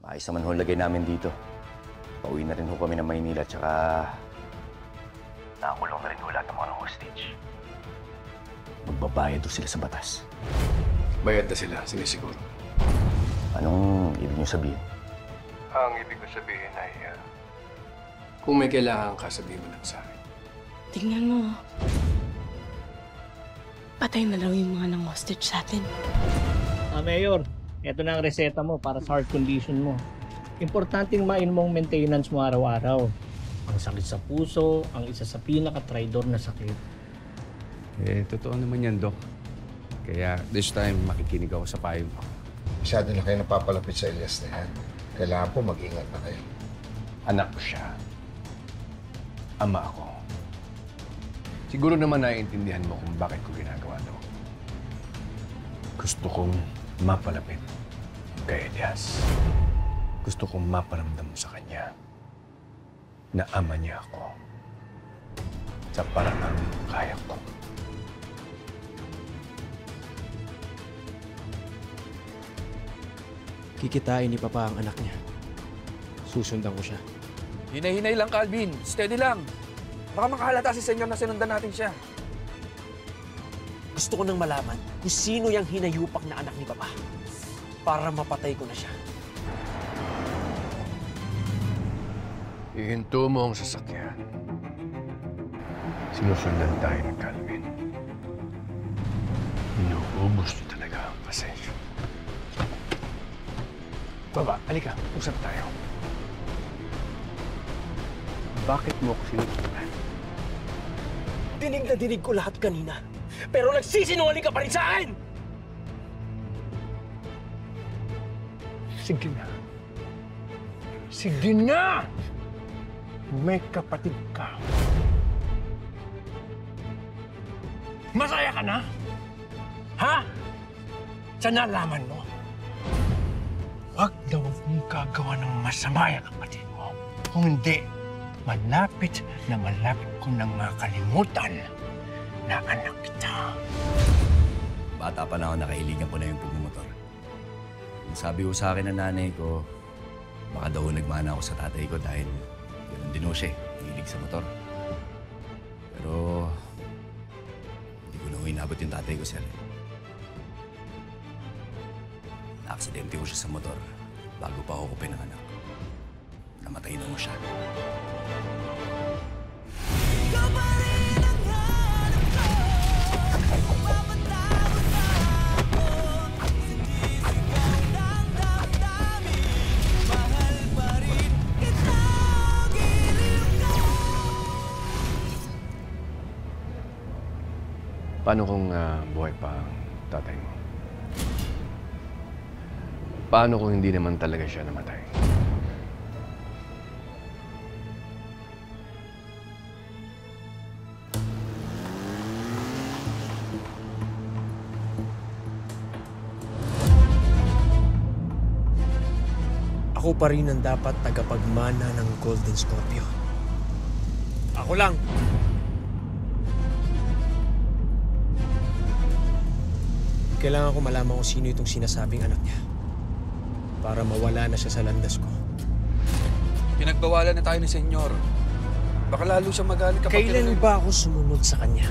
Ayos naman ho lagay namin dito. Pauwi na rin ho kami ng Maynila, tsaka nakakulong na rin ho lahat ng mga hostage. Magbabayad ho sila sa batas. Bayad na sila, sinisiguro. Anong ibig niyo sabihin? Ang ibig ko sabihin ay, kung may kailangan ka, sabihin mo lang sa akin. Tingnan mo. Patay na daw yung mga nang-hostage sa atin. Mayor, eto na ang reseta mo para sa heart condition mo. Importanteng main mong maintenance mo araw-araw. Ang sakit sa puso, ang isa sa pinaka-tridor na sakit. Totoo naman yan, Doc. Kaya this time, makikinig ako sa payo mo. Masyado na kayo napapalapit sa Elias na yan. Kailangan po mag-ingat na kayo. Anak ko siya. Ama ako. Siguro naman naiintindihan mo kung bakit ko ginagawa to. Gusto kong mapalapit kay Elias. Gusto kong maparamdam sa kanya na ama niya ako sa paraang kaya ko. Kikitain ni Papa ang anak niya. Susundan ko siya. Hinay-hinay lang, Calvin. Steady lang. Baka makahalata si Senyor na sinundan natin siya. Gusto ko nang malaman kung sino yung hinayupak na anak ni Papa para mapatay ko na siya. Ihinto mo ang sasakyan. Sinusundan tayo ng Calvin. Inuubos niyo talaga ang pasensya. Baba, halika. Usap tayo. Bakit mo ako sinusundan? Dinig na dinig ko lahat kanina. Pero nagsisinungaling ka pa rin sa akin! Sige na. Sige na! May kapatid ka. Masaya ka na? Ha? Sa nalaman mo? Huwag na huwag mong gagawa ng masama yung kapatid mo. Kung hindi, malapit ko nang makalimutan na anak kita. Bata pa na ako, nakahiligan ko na yung pagmumotor. Sabi ko sa akin ng nanay ko, baka daw nagmana ako sa tatay ko dahil ganoon din ho siya, hilig sa motor. Pero hindi ko na inabot yung tatay ko, sir. Na-aksidente ko siya sa motor bago pa ako pinanganak. Namatay na ho siya. Paano kung buhay pa ang tatay mo? Paano kung hindi naman talaga siya namatay? Ako pa rin ang dapat tagapagmana ng Golden Scorpio. Ako lang! Kailangan ko malaman kung sino itong sinasabing anak niya para mawala na siya sa landas ko. Pinagbawalan na tayo ni Senyor. Baka lalo siya magalit kapag... Kailan ba ako sumunod sa kanya?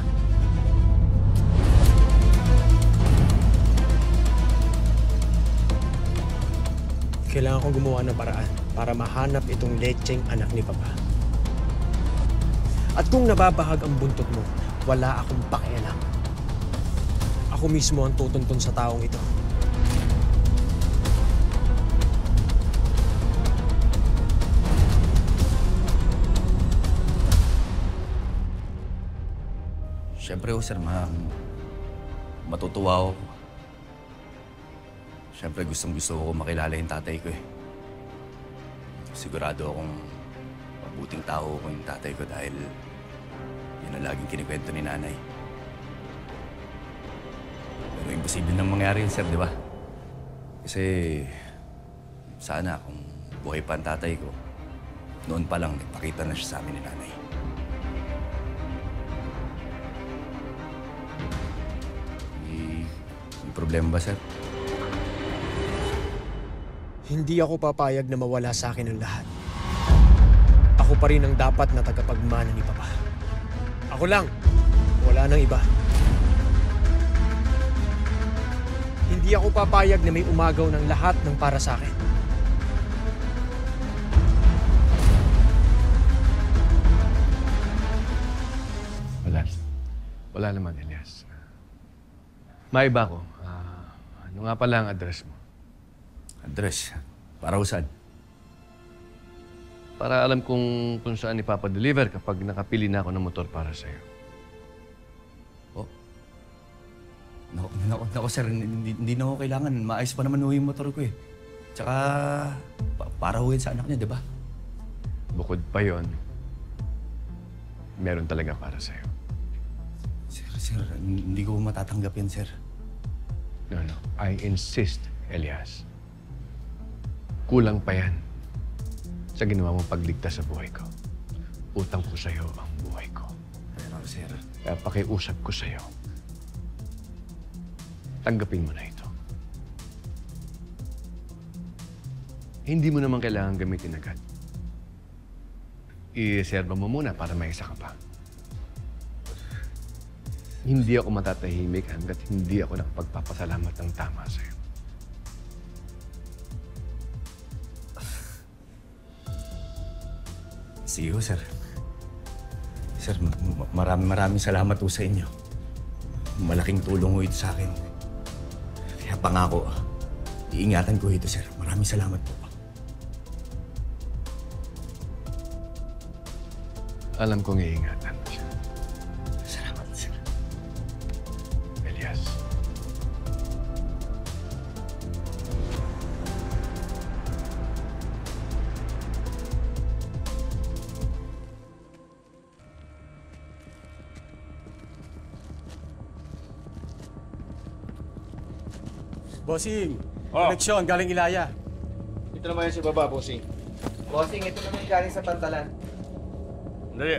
Kailangan kong gumawa ng paraan para mahanap itong lecheng anak ni Papa. At kung nababahag ang buntot mo, wala akong pakialam. Ako mismo ang tutuntun sa taong ito. Siyempre ho, sir, matutuwa ako. Siyempre gustong-gusto ko makilala yung tatay ko eh. Sigurado akong mabuting tao ko yung tatay ko dahil yun ang laging kinikwento ni nanay. Pero imposible nang mangyari yun, sir, di ba? Kasi sana kung buhay pa ang tatay ko, noon pa lang nagpakita na siya sa amin ni nanay. May problema ba, sir? Hindi ako papayag na mawala sa akin ang lahat. Ako pa rin ang dapat na tagapagmana ni Papa. Ako lang. Wala nang iba. Hindi ako papayag na may umagaw ng lahat ng para sa akin. Wala naman, Elias. May iba ko. Ano nga pala ang address mo? Address? Para saan? Para alam kung saan ipapadeliver kapag nakapili na ako ng motor para sa'yo. Oh. Naku, sir. Hindi na ako kailangan. Maayos pa naman yung motor ko eh. Tsaka, para huwin sa anak niya, di ba? Bukod pa yon, meron talaga para sa'yo. Sir, hindi ko matatanggap yan, sir. No. I insist, Elias. Kulang pa yan sa ginawa mong pagligtas sa buhay ko. Utang ko sa'yo ang buhay ko. Pero, sir... Kaya pakiusap ko sa'yo. Tanggapin mo na ito. Hindi mo naman kailangan gamitin agad. I-reserva mo muna para may isa ka pa. Hindi ako matatahimik hanggat hindi ako nakapagpapasalamat ng tama sa'yo. See you, sir. Sir, maraming salamat po sa inyo. Malaking tulong ho ito sa akin. Kaya pangako, iingatan ko ito, sir. Maraming salamat po. Alam kong iingatan mo siya. Salamat, sir. Elias. Bossing, koneksyon galing Ilaya. Ito naman yan si Baba, bossing. Bossing, ito naman yung galing sa Pantalan. Dali.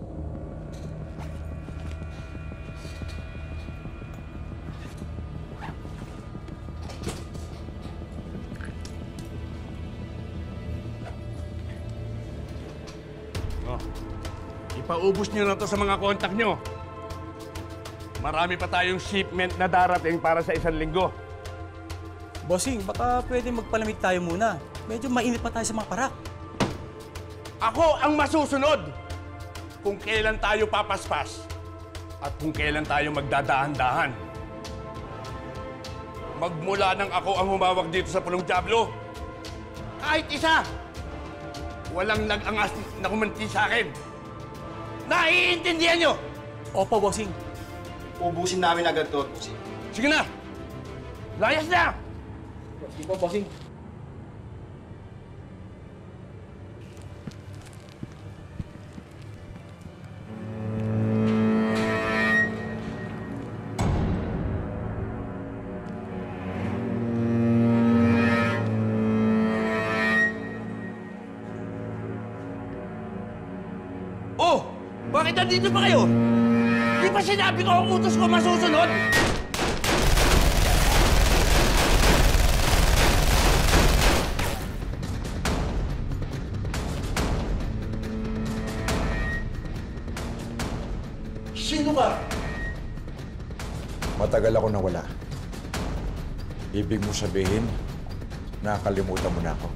Ipaubos nyo na to sa mga kontak nyo. Marami pa tayong shipment na darating para sa 1 linggo. Bossing, baka pwede magpalamig tayo muna. Medyo mainit pa tayo sa mga parak. Ako ang masusunod kung kailan tayo papaspas at kung kailan tayo magdadahan-dahan. Magmula nang ako ang humawak dito sa Pulong Diablo, kahit isa, walang nag-angas na kumanti sa akin. Naiintindihan nyo? Opo, bossing. Ubusin namin agad to, bossing. Sige na! Layas na! Sige po, bossing. Oh! Bakit nandito pa kayo? Di ba sinabi ko ang utos ko masusunod? Sino ka? Matagal ako nawala. Ibig mo sabihin, nakakalimutan mo na ako.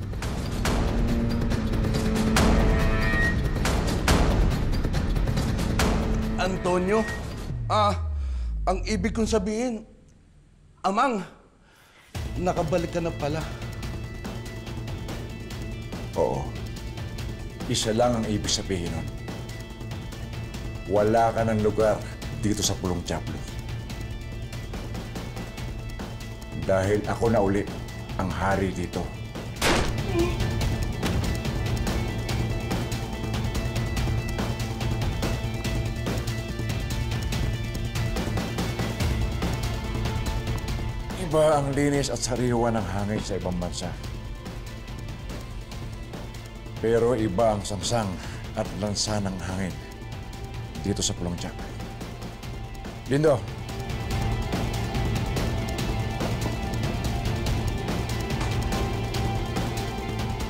Antonio? Ang ibig kong sabihin, Amang, nakabalik ka na pala. Oo. Isa lang ang ibig sabihin nun. Wala ka ng lugar dito sa Pulong Diablo. Dahil ako na uli ang hari dito. Iba ang linis at sariwa ng hangin sa ibang bansa. Pero iba ang sangsang at lansa ng hangin dito sa Pulong Diablo. Lindo!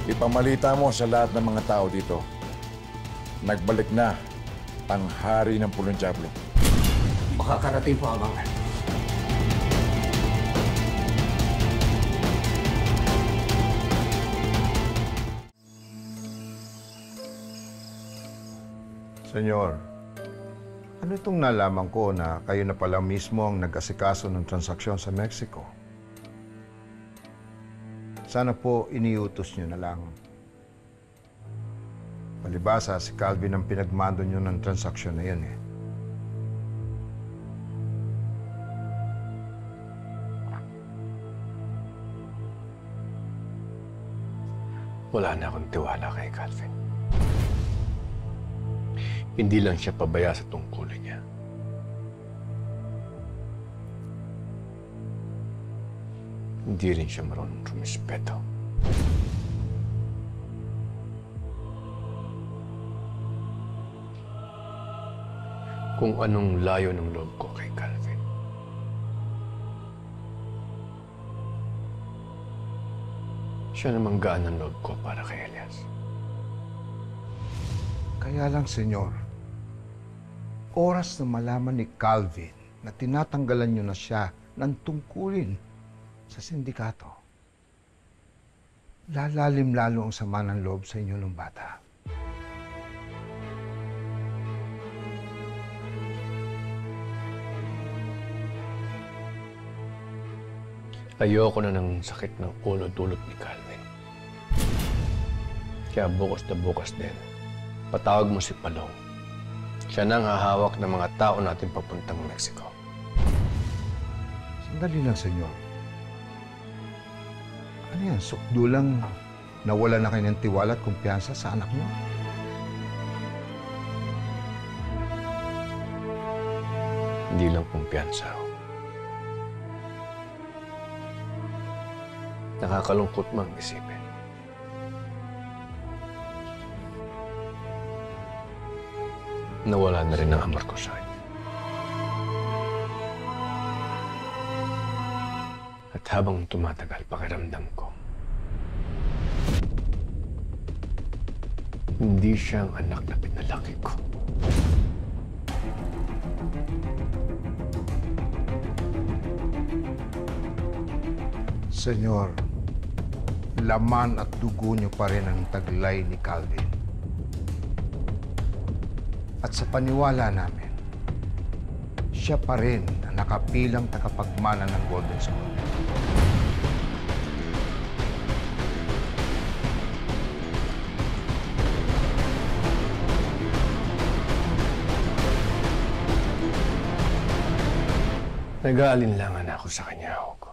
Ipamalita mo sa lahat ng mga tao dito. Nagbalik na ang hari ng Pulong Diablo. Makakarating po, Amang. Senyor, ano itong nalaman ko na kayo na pala mismo ang nag-asikaso ng transaksyon sa Mexico? Sana po iniutos nyo na lang. Palibasa, si Calvin ang pinagmando nyo ng transaksyon na yun eh. Wala na akong tiwala kay Calvin. Hindi lang siya pabaya sa tungkulin niya. Hindi rin siya marunong rumispeto. Kung anong layo ng loob ko kay Calvin. Siya namang gaan ang loob ko para kay Elias. Kaya lang, senyor, oras na malaman ni Calvin na tinatanggalan nyo na siya ng tungkulin sa sindikato, lalalim lalo ang sama ng loob sa inyo ng bata. Ayoko na ng sakit ng ulo dulot ni Calvin. Kaya bukas na bukas din, patawag mo si Palong. Siya nang hahawak ng mga tao natin papuntang Mexico. Sandali lang, senyor. Ano yan? Sukdo lang nawala na kayo ng tiwala at kumpiyansa sa anak niyo? Hindi lang kumpiyansa. Nakakalungkot mang isipin. Nawala na rin ang amor ko sa kanya. At habang tumatagal, pakiramdam ko, hindi siya ang anak na pinalaki ko. Senyor, laman at dugo niyo pa rin ang taglay ni Calvin. At sa paniwala namin, siya pa rin ang nakapilang tagapagmana ng Golden School. Nag-aalinlangan ako sa kanya, Hugo.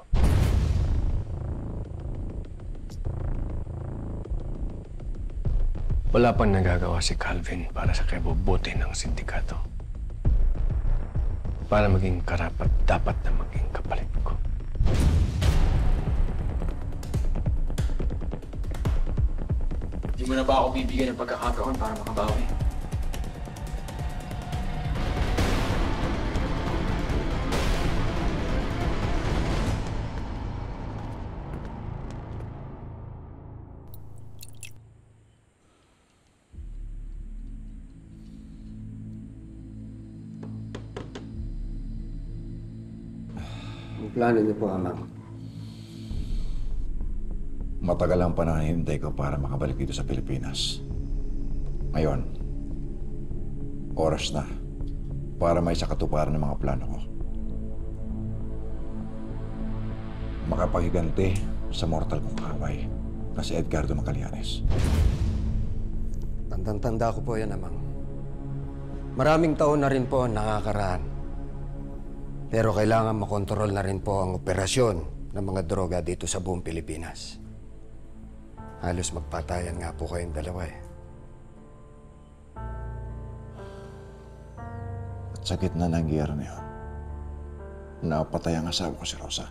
Wala pang nagagawa si Calvin para sa kabubuti ng sindikato. Para maging karapat-dapat na maging kapalit ko. Hindi mo na ba ako bibigyan ng pagkakataon para makabawi? Ang plano niyo po, Amang? Matagal ang panahintay ko para makabalik dito sa Pilipinas. Ngayon, oras na para may sakatuparan ng mga plano ko. Makapagiganti sa mortal kong kaway na si Edgardo Magallanes. Tandang-tanda ko po yan, Amang. Maraming taon na rin po ang nakakaraan. Pero kailangan makontrol na rin po ang operasyon ng mga droga dito sa buong Pilipinas. Halos magpatayan nga po kayong dalawa eh. At sa gitna ng giyera na yun, napatay ang asawa ko si Rosa.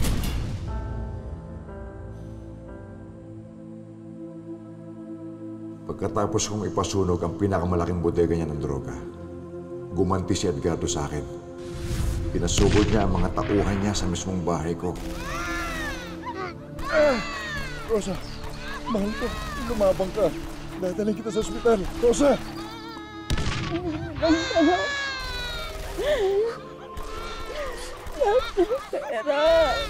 Pagkatapos kong ipasunog ang pinakamalaking bodega niya ng droga, gumanti si Edgardo sa akin. Pinasugod niya ang mga tauhan niya sa mismong bahay ko. Rosa! Mahal ko, lumabang ka. Dadalhin kita sa ospital. Rosa! Lahat ng pera.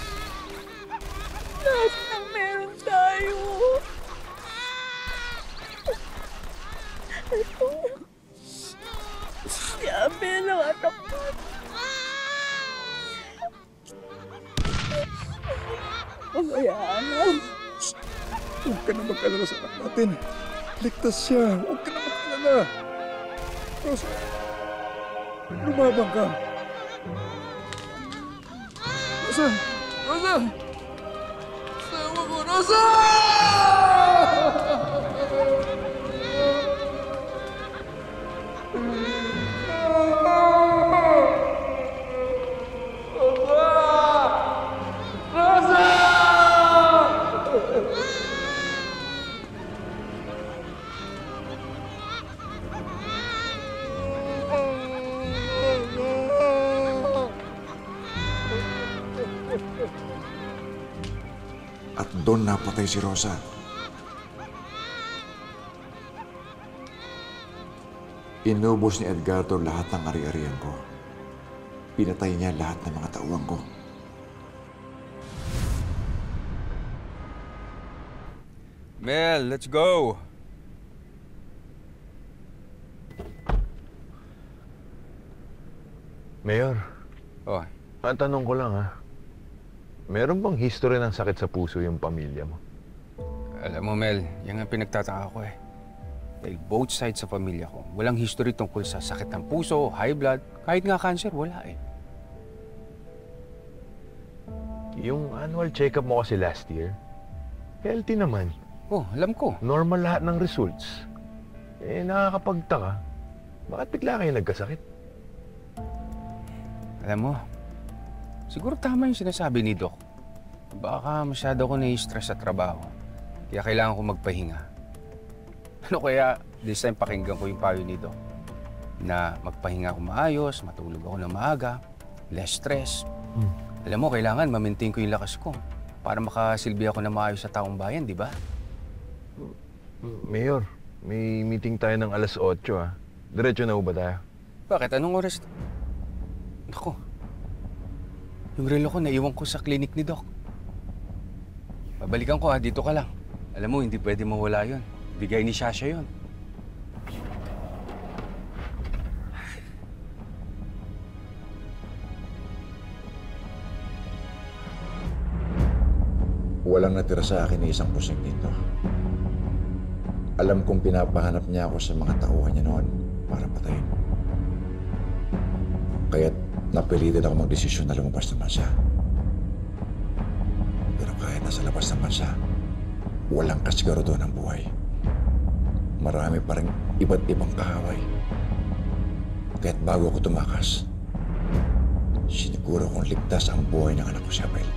Lahat ng meron tayo. Ito. Si Abel ang anak ko. Pabayaan mo. Huwag ka na mag-alala sa anak natin. Ligtas siya. Huwag ka na mag-alala. Rosa, lumabang ka. Rosa! Rosa! Sama ko, Rosa! At doon napatay si Rosa. Inubos ni Edgardo lahat ng ari-arian ko. Pinatay niya lahat ng mga tauhan ko. Mel, let's go! Mayor, Oh, ang tanong ko lang ha. Meron bang history ng sakit sa puso yung pamilya mo? alam mo Mel, yan ang pinagtataka ko eh. Dahil both sides sa pamilya ko, walang history tungkol sa sakit ng puso, high blood, kahit nga cancer, wala eh. Yung annual check-up mo kasi last year, healthy naman. Oh, alam ko. Normal lahat ng results. Eh, nakakapagtaka. Bakit bigla kayo nagkasakit? Alam mo, siguro tama yung sinasabi ni Doc. Baka masyado ako nai-stress sa trabaho. Kaya kailangan ko magpahinga. Ano kaya this time pakinggan ko yung payo ni Doc? Na magpahinga ako maayos, matulog ako ng maaga, less stress. Alam mo, kailangan ma-maintain ko yung lakas ko para makasilbi ako na maayos sa taong bayan, di ba? Mayor, may meeting tayo ng 8:00 ah. Diretso na ba tayo? Bakit? Anong oras? Naku, yung relo ko naiwan ko sa clinic ni Doc. Babalikan ko ha, dito ka lang. Alam mo, hindi pwede mawala yun. Bigay ni Shasha yun. Walang natira sa akin ni isang pusing dito. Alam kong pinapahanap niya ako sa mga tauhan niya noon para patayin. Kaya't napilitin ako magdesisyon na lumabas ng bansa. Pero kahit nasa labas ng bansa, walang kasiguro doon ang buhay. Marami pa rin iba't ibang kahaway. Kaya't bago ako tumakas, siniguro kong ligtas ang buhay ng anak ko si Abel.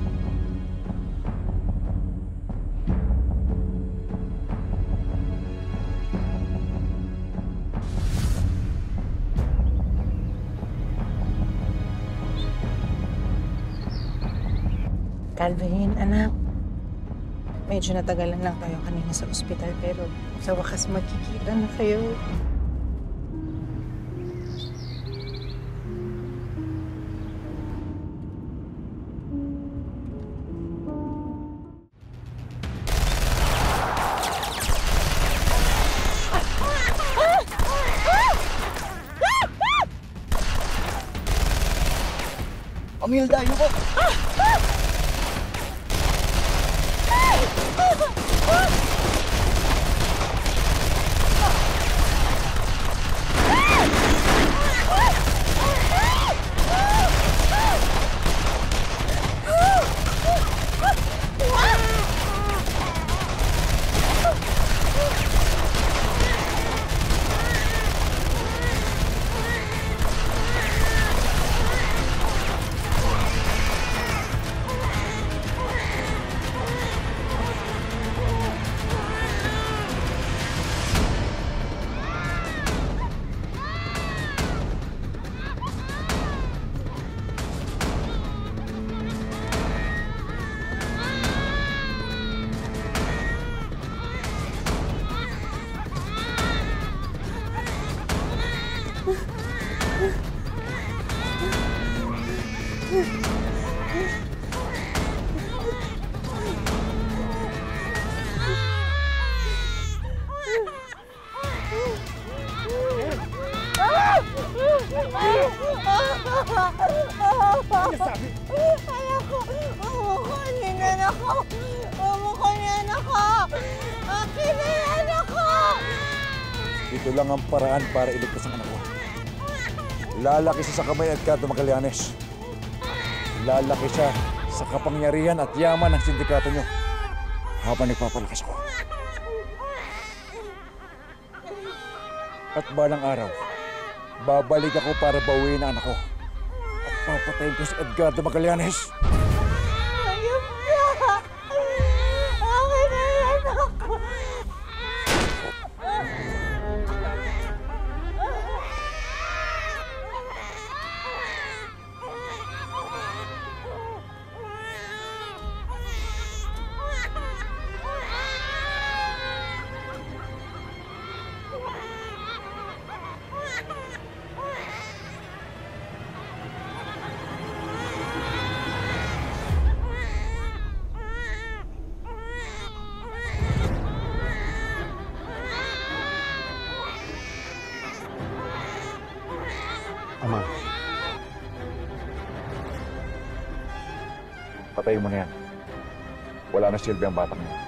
Calvin, anak. Medyo natagalan lang tayo kanina sa ospital pero sa wakas magkikita na kayo. Pamilda, ayoko! Ito lang ang paraan para iligtas ang anak ko. Lalaki siya sa kamay at Edgardo Magallanes. Lalaki siya sa kapangyarihan at yaman ng sindikato nyo habang nagpapalakas ako. At balang araw, babalik ako para bawiin ang anak ko. At papatayin ko si Edgardo Magallanes. Ayun na! Akin na yan ako! Ama. Patayin mo na yan. Wala na silbi ang batang niya.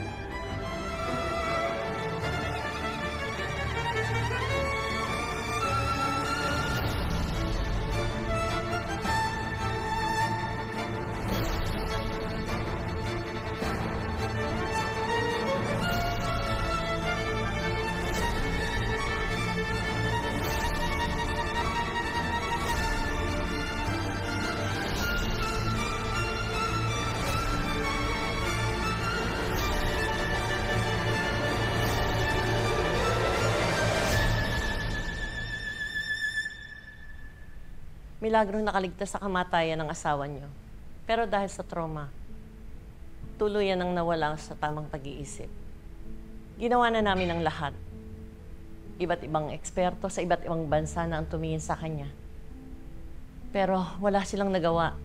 Milagrong nakaligtas sa kamatayan ng asawa niyo. Pero dahil sa trauma, tuluyan ang nawala sa tamang pag-iisip. Ginawa na namin ang lahat. Iba't ibang eksperto sa iba't ibang bansa na ang tumingin sa kanya. Pero wala silang nagawa.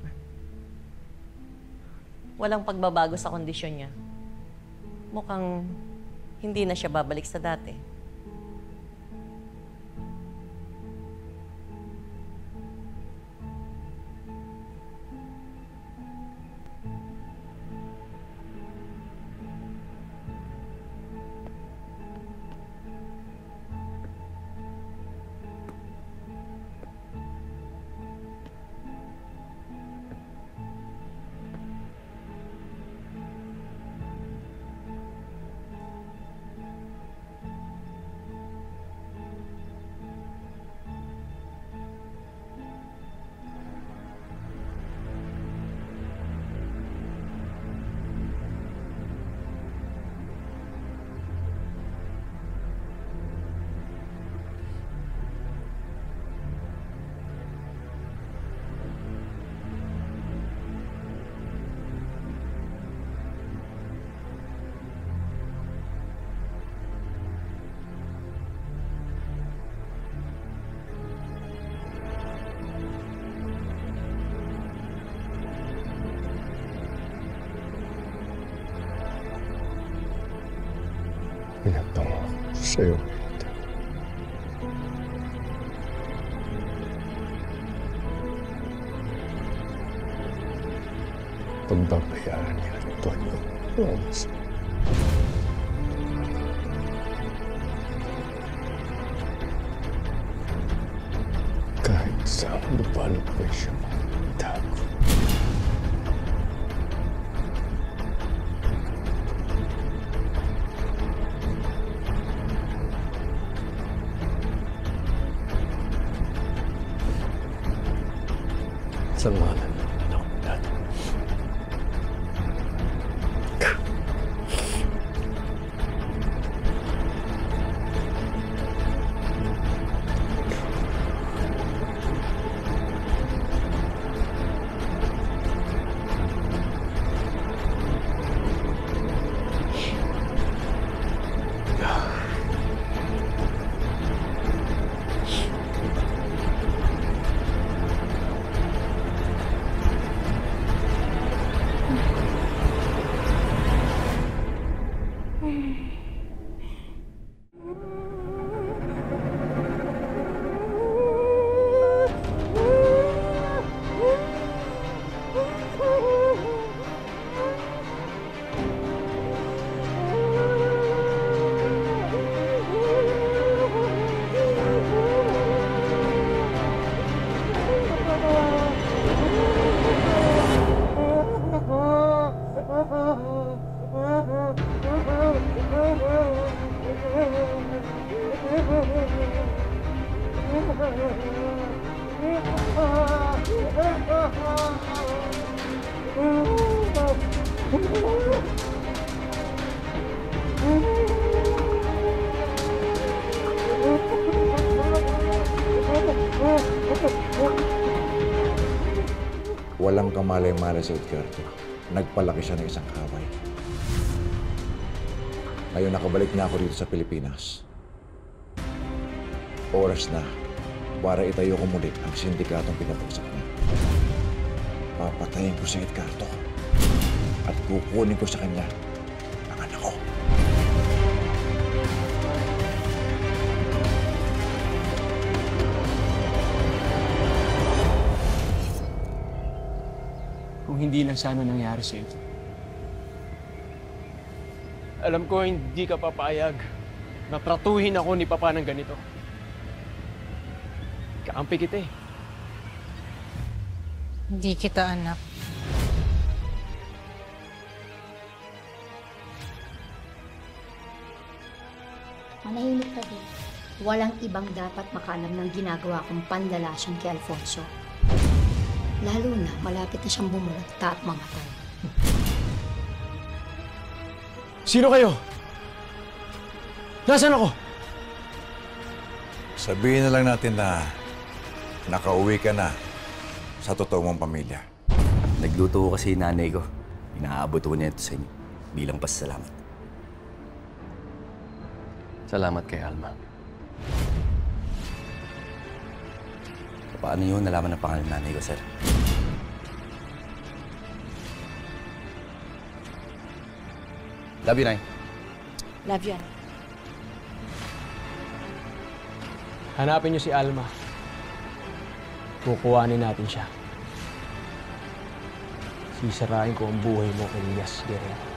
Walang pagbabago sa kondisyon niya. Mukhang hindi na siya babalik sa dati. Pinatungo sa'yo. Pagbabayaran niya ang Antonio Ramos. Kahit sa lupalop pa siya magtago. Sa ngalan ng anak natin. Walang kamalay-malay si Edgardo. Nagpalaki siya ng isang kaway. Ngayon nakabalik na ako dito sa Pilipinas. Oras na para itayo ko muli ang sindikatong pinapagsak niya. Papatayin ko si Edgardo at kukunin ko sa kanya ang anak ko. Kung hindi lang sana nangyari sa'yo. Alam ko hindi ka papayag na tratuhin ako ni Papa ng ganito. Kakampi kita eh. Hindi kita anak. Manahimik ka din. Walang ibang dapat makaalam ng ginagawa kong panlalasyon kay Alfonso. Lalo na malapit na siyang bumulagta at mamatay. Sino kayo? Nasaan ako? Sabihin na lang natin na nakauwi ka na sa totoo mong pamilya. Nagluto ko kasi yung nanay ko. Inaabot ko niya ito sa inyo bilang pasasalamat. Salamat kay Alma. Paano yun nalaman ang pangalan ng nanay ko, sir? Love you, Nay. Love you, Anak. Hanapin niyo si Alma. Kukuhanin natin siya. Sisirain ko ang buhay mo kay Elias Guerrero.